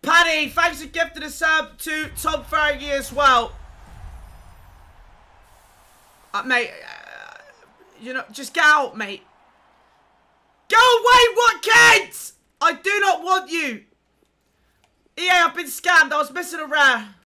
Paddy, thanks for gifting a sub to Tom Fergie as well. Mate, you know, just get out, mate. Go away, Watkins! I do not want you. EA, I've been scammed. I was missing a rare.